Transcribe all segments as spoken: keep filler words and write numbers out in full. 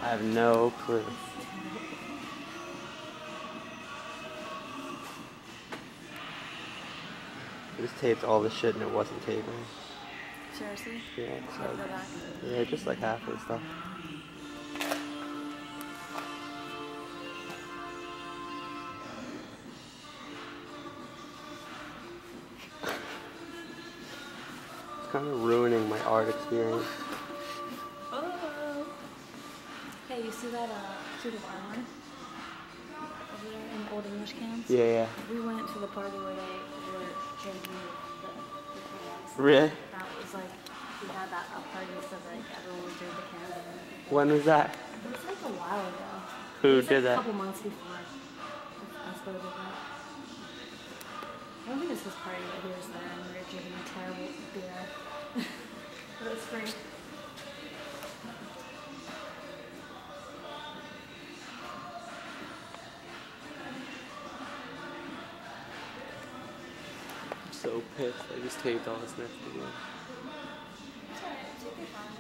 I have no clue. I just taped all the shit and it wasn't taping. Seriously? Yeah, Like so, the back? yeah, just like half of the stuff. It's kind of ruining my art experience. Oh. Hey, you see that uh, suit of armor over there in Old English cans? Yeah, yeah. We went to the party where they were drinking the, the cans. Really? That was like, we had that at party so like everyone would drink the cans. When was that? It was like a while ago. Who it was did like that? A couple months before us both did that. I don't think it's his party, but he was there and we were drinking a terrible beer. But it was free. I'm so pissed. I just taped all this next video. It's alright, take your time.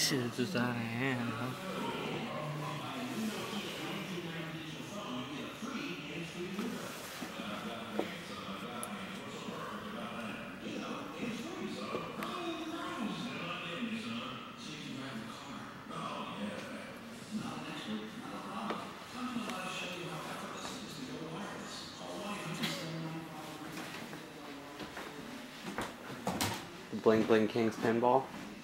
shit's just out of hand, huh? Bling Bling King's Pinball.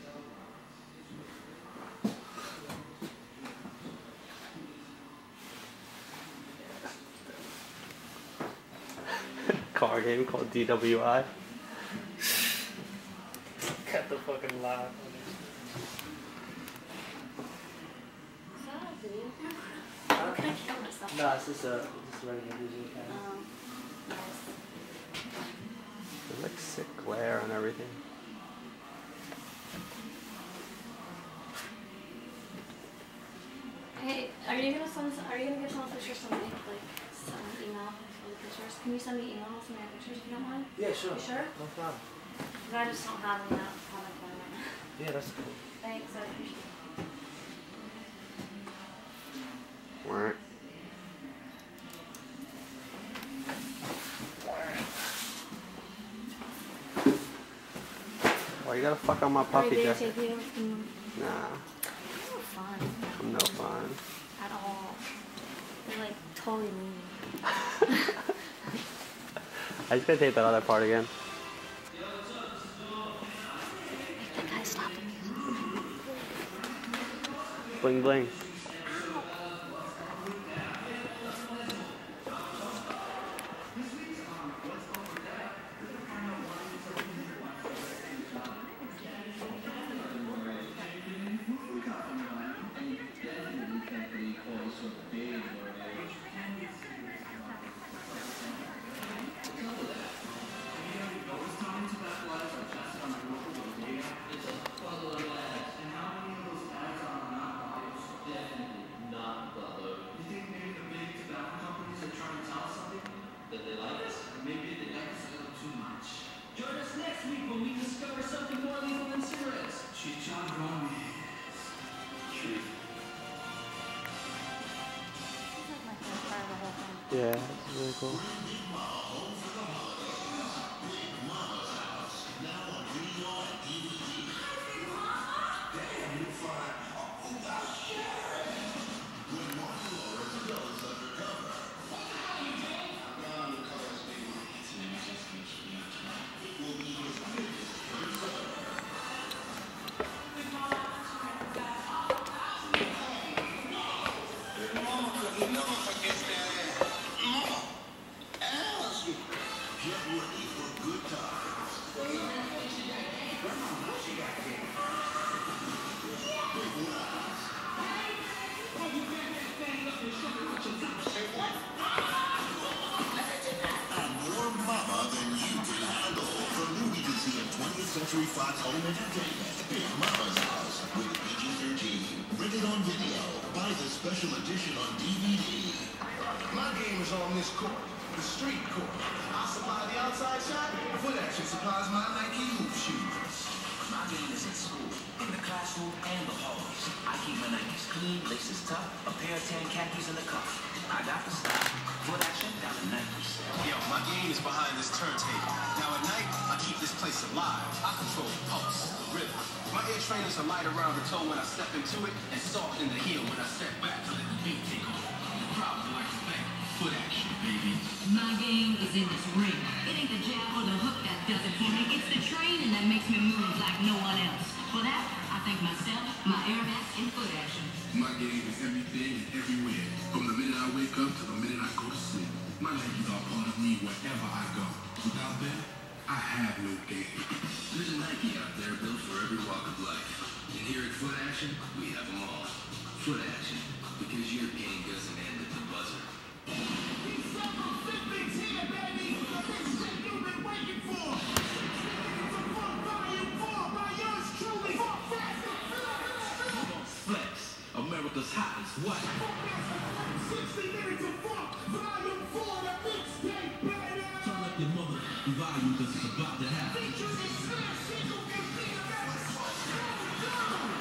Car game called D W I. Cut the fucking laugh. I'm gonna kill myself. No, it's just a, it's a regular visual camera. Oh, nice. There's like sick glare on everything. Hey, are you gonna send? Are you gonna get some pictures to me? Like, send an email for the pictures. Can you send me email with some of my pictures if you don't mind? Yeah, sure. You sure? No problem. I just don't have any on my phone right now. Yeah, that's cool. Thanks, I appreciate it. Alright. Why you gotta fuck on my puppy, Are they Jeff? take you? Mm, Nah, no fun I'm no fun. at all. They're like totally mean. I just gotta take that other part again. That guy stopped the music. Bling bling. Yeah, it's really cool. Century Fox Home Entertainment, Big Mama's House, with P G thirteen. Rented on video. Buy the special edition on D V D. My game is on this court, the street court. I supply the outside shot, Foot Action supplies my Nike hoop shoes. My game is in school, in the classroom, and the halls. I keep my Nikes clean, laces tough, a pair of tan khakis in the cuff. I got the style. Foot Action, got the Nikes. Yo, my game is behind this turntable. Now at night, I keep this place alive. I control the pulse, the rhythm. My ear trainers are light around the toe when I step into it, and soft in the heel when I step back to let the beat take over. The crowd would like to thank Foot Action, baby. My game is in this ring. It ain't the jab or the hook that does it for me. It's the training that makes me move like no one else. For that, I thank myself, my air mask, and Foot Action. My game is everything and everywhere. From the minute I wake up to the minute I go to sleep. My Nikes are part of me wherever I go. Without them, I have no game. There's a Nike out there built for every walk of life. And here at Foot Action, we have them all. Foot Action, because your game doesn't end at the buzzer. Flex, America's hottest what? Turn up your mother volume because it's about to happen.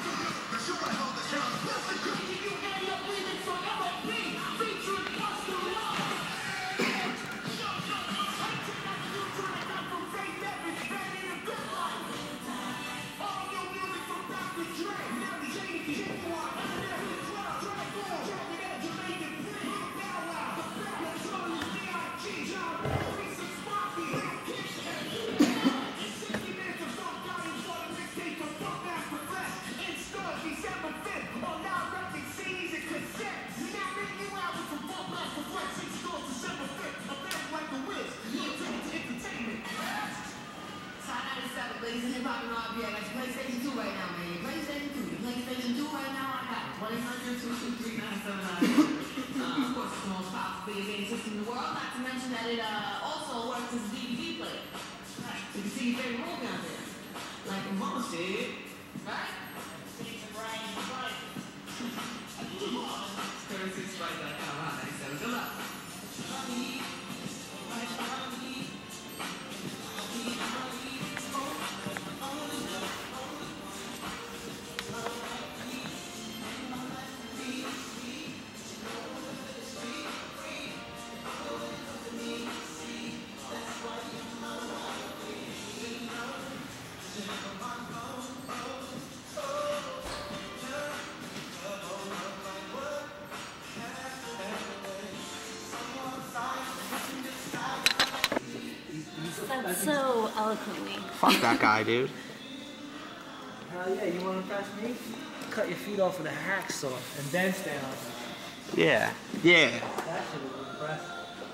That's so eloquently. Fuck that guy, dude. Hell yeah, you want to impress me? Cut your feet off with a hacksaw and then stand on them. Yeah. Yeah. That shit was impressive.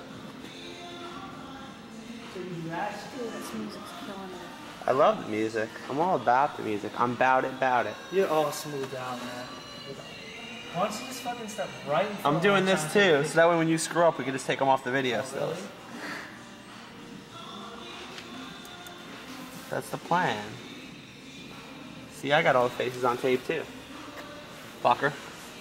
So you do that shit? Dude, this music's killing it. I love the music. I'm all about the music. I'm about it, about it. You're all smoothed out, man. Why don't you just fucking step right in front I'm doing of this too, so that way when you screw up, we can just take them off the video still. Really? That's the plan. See, I got all the faces on tape too. Fucker.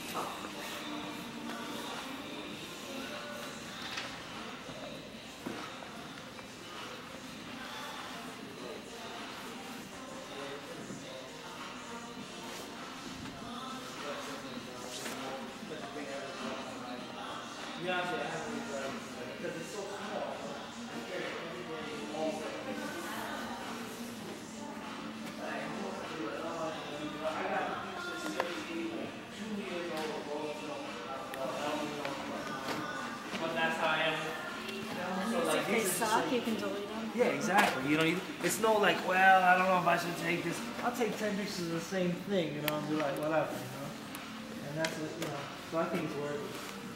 If they suck, you can delete them. Yeah, exactly. You know, you, it's no like, well, I don't know if I should take this. I'll take ten pictures of the same thing, you know, and be like, whatever, you know. And that's what, you know. So I think it's worth it.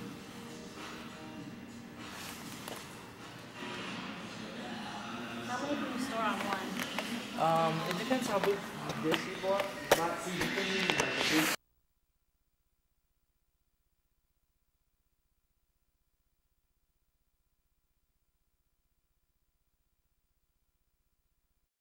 How many can you store on one? Um, it depends how big this you bought. Not see the thing, like a big